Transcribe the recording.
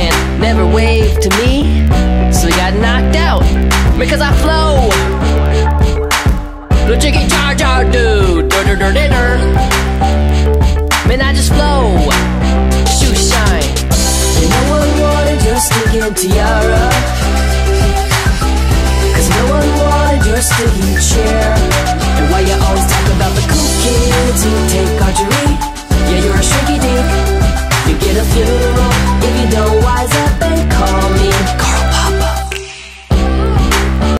man never waved to me, so he got knocked out because I flow. The jiggy jar jar dude, man, I just flow. Shoe shine. No one wanted just to get to ya.